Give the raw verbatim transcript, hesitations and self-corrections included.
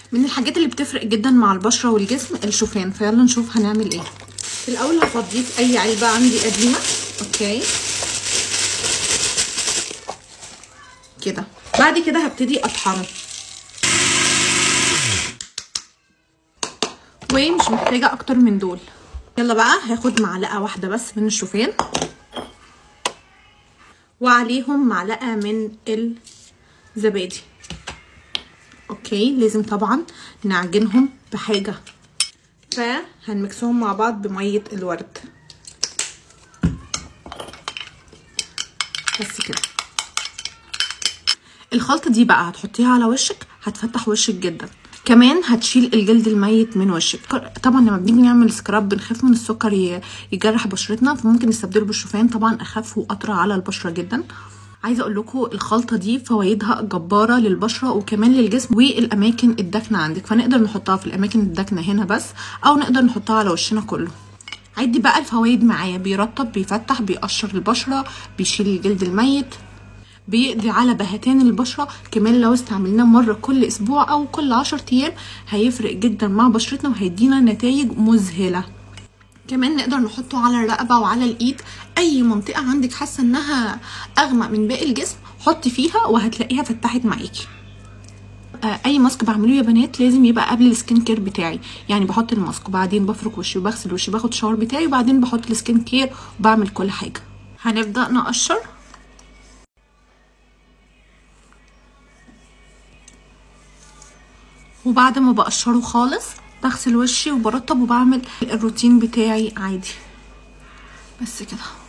من الحاجات اللي بتفرق جدا مع البشره والجسم الشوفان، فيلا نشوف هنعمل ايه. في الاول هفضيه في اي علبه عندي قديمه. اوكي كده. بعد كده هبتدي اطحنه، ومش محتاجه اكتر من دول. يلا بقى هاخد معلقه واحده بس من الشوفان، وعليهم معلقه من الزبادي. اوكي لازم طبعا نعجنهم بحاجه، فهنمكسهم مع بعض بميه الورد بس كده. الخلطه دي بقى هتحطيها على وشك، هتفتح وشك جدا، كمان هتشيل الجلد الميت من وشك. طبعا لما بنيجي نعمل سكراب بنخاف من السكر يجرح بشرتنا، فممكن نستبدله بالشوفان، طبعا اخف واطرى على البشره جدا. عايزه اقول لكم الخلطه دي فوائدها جباره للبشره وكمان للجسم والاماكن الداكنه عندك، فنقدر نحطها في الاماكن الداكنه هنا بس، او نقدر نحطها على وشنا كله. عدي بقى الفوائد معايا: بيرطب، بيفتح، بيقشر البشره، بيشيل الجلد الميت، بيقضي على بهتان البشره. كمان لو استعملناه مره كل اسبوع او كل عشر ايام هيفرق جدا مع بشرتنا وهيدينا نتائج مذهله. كمان نقدر نحطه على الرقبه وعلى الايد، اي منطقه عندك حاسه انها اغمق من باقي الجسم حطي فيها وهتلاقيها فتحت معاكي. اي ماسك بعمله يا بنات لازم يبقى قبل السكين كير بتاعي، يعني بحط الماسك وبعدين بفرك وشي وبغسل وشي، باخد شاور بتاعي وبعدين بحط السكين كير وبعمل كل حاجه. هنبدا نقشر. وبعد ما بقشره خالص بغسل وشي وبرطب وبعمل الروتين بتاعي عادي بس كده.